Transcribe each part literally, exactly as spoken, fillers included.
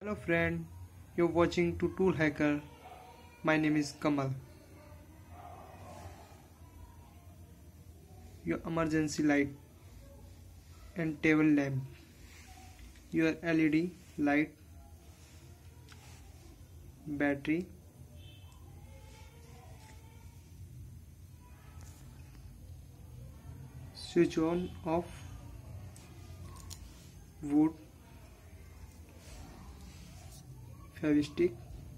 Hello friend, you're watching to Tool Hacker. My name is Kamal. Your emergency light and table lamp, your L E D light, battery, switch on off, wood, fabric,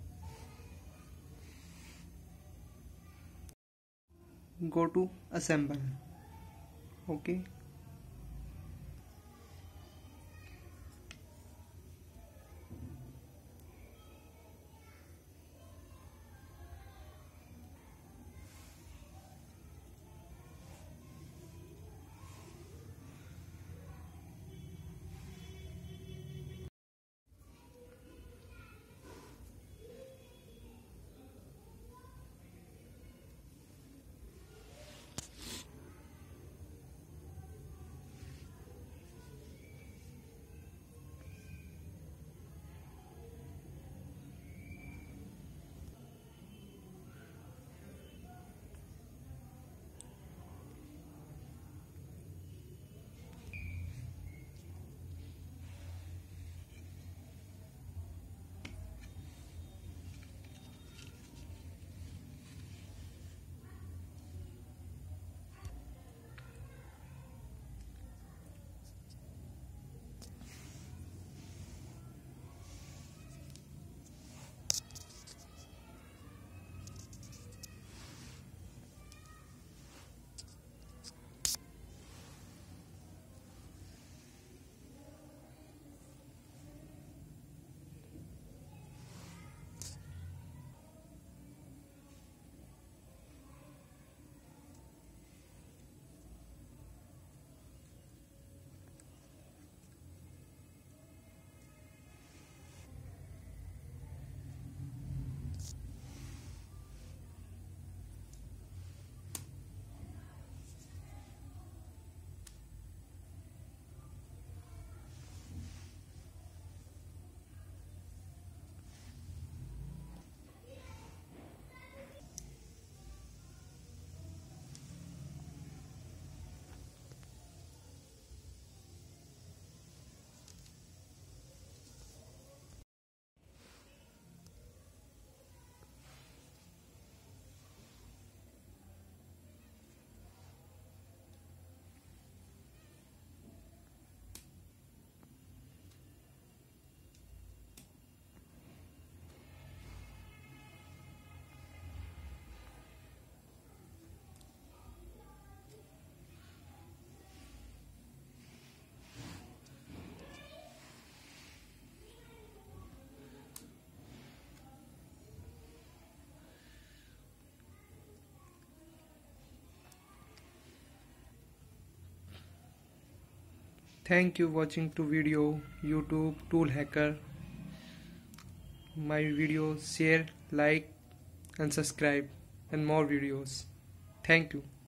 go to assemble. Okay. Thank you watching to video YouTube Tool Hacker. My video share, like and subscribe and more videos. Thank you.